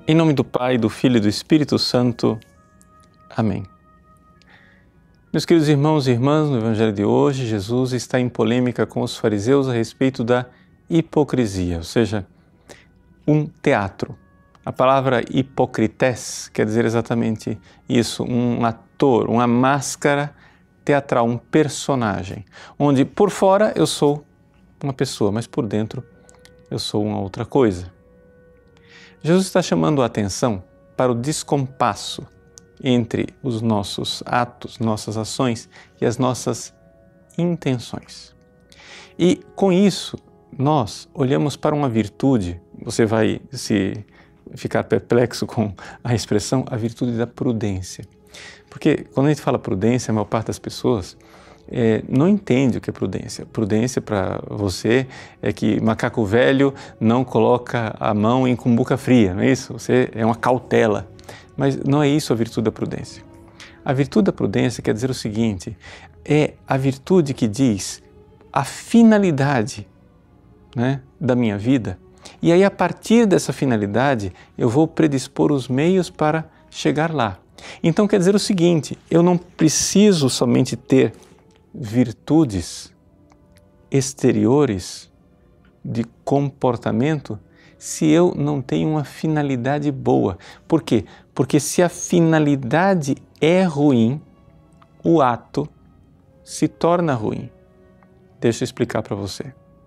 Em nome do Pai, do Filho e do Espírito Santo. Amém. Meus queridos irmãos e irmãs, no Evangelho de hoje, Jesus está em polêmica com os fariseus a respeito da hipocrisia, ou seja, um teatro. A palavra hipocrites quer dizer exatamente isso, um ator, uma máscara teatral, um personagem, onde por fora eu sou uma pessoa, mas por dentro eu sou uma outra coisa. Jesus está chamando a atenção para o descompasso entre os nossos atos, nossas ações e as nossas intenções. E com isso, nós olhamos para uma virtude, você vai se ficar perplexo com a expressão, a virtude da prudência. Porque quando a gente fala prudência, a maior parte das pessoas não entende o que é prudência. Prudência para você é que macaco velho não coloca a mão em cumbuca fria, não é isso? Você é uma cautela. Mas não é isso a virtude da prudência. A virtude da prudência quer dizer o seguinte, é a virtude que diz a finalidade, né, da minha vida, e aí a partir dessa finalidade eu vou predispor os meios para chegar lá. Então quer dizer o seguinte, eu não preciso somente ter virtudes exteriores de comportamento se eu não tenho uma finalidade boa. Por quê? Porque se a finalidade é ruim, o ato se torna ruim. Deixa eu explicar para você.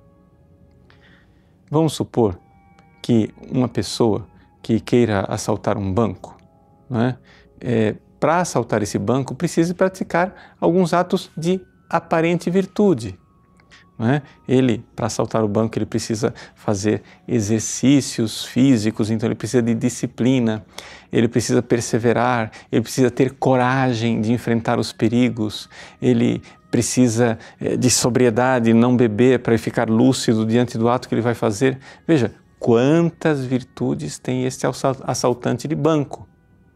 Vamos supor que uma pessoa que queira assaltar um banco, não é? Para assaltar esse banco, precisa praticar alguns atos de aparente virtude. Não é? Ele, para assaltar o banco, ele precisa fazer exercícios físicos, então ele precisa de disciplina, ele precisa perseverar, ele precisa ter coragem de enfrentar os perigos, ele precisa de sobriedade, não beber para ficar lúcido diante do ato que ele vai fazer. Veja, quantas virtudes tem este assaltante de banco.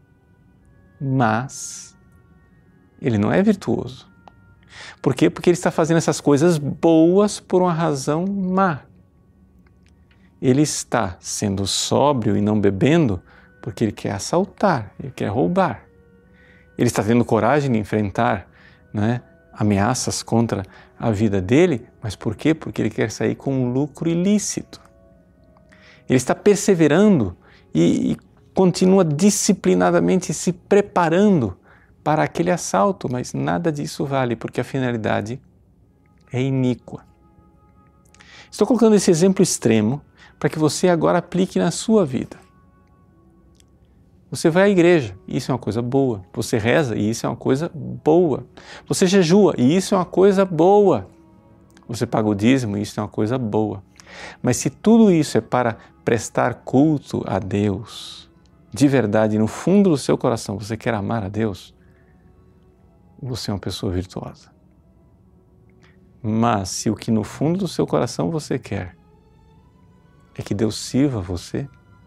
Mas ele não é virtuoso. Por quê? Porque ele está fazendo essas coisas boas por uma razão má. Ele está sendo sóbrio e não bebendo porque ele quer assaltar, ele quer roubar. Ele está tendo coragem de enfrentar, né, ameaças contra a vida dele, mas por quê? Porque ele quer sair com um lucro ilícito. Ele está perseverando e continua disciplinadamente se preparando para aquele assalto, mas nada disso vale, porque a finalidade é iníqua. Estou colocando esse exemplo extremo para que você agora aplique na sua vida. Você vai à igreja, e isso é uma coisa boa. Você reza, e isso é uma coisa boa. Você jejua, e isso é uma coisa boa. Você paga o dízimo, e isso é uma coisa boa. Mas se tudo isso é para prestar culto a Deus, de verdade, no fundo do seu coração, você quer amar a Deus, você é uma pessoa virtuosa. Mas se o que no fundo do seu coração você quer é que Deus sirva você,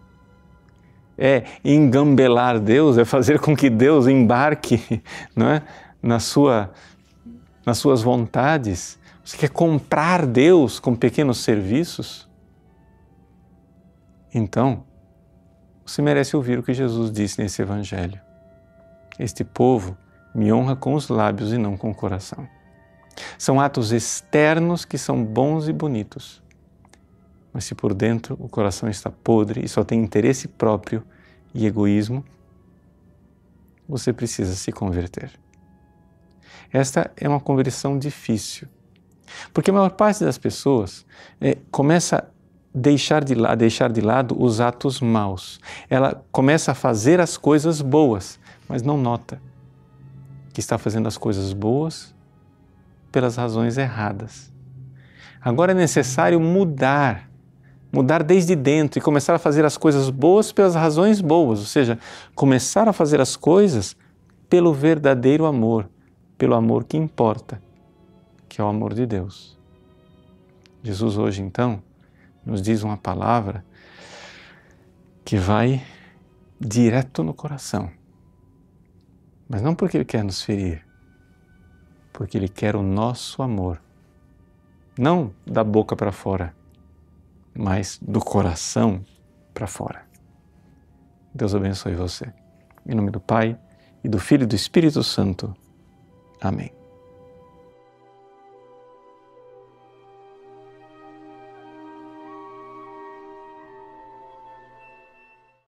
é engambelar Deus, é fazer com que Deus embarque, não é, nas suas vontades, você quer comprar Deus com pequenos serviços, então você merece ouvir o que Jesus disse nesse Evangelho. Este povo me honra com os lábios e não com o coração. São atos externos que são bons e bonitos, mas se por dentro o coração está podre e só tem interesse próprio e egoísmo, você precisa se converter. Esta é uma conversão difícil, porque a maior parte das pessoas começa a deixar de lado os atos maus. Ela começa a fazer as coisas boas, mas não nota que está fazendo as coisas boas pelas razões erradas. Agora é necessário mudar desde dentro e começar a fazer as coisas boas pelas razões boas, ou seja, começar a fazer as coisas pelo verdadeiro amor, pelo amor que importa, que é o amor de Deus. Jesus hoje, então, nos diz uma palavra que vai direto no coração, mas não porque Ele quer nos ferir, porque Ele quer o nosso amor, não da boca para fora, mas do coração para fora. Deus abençoe você. Em nome do Pai, e do Filho e do Espírito Santo. Amém.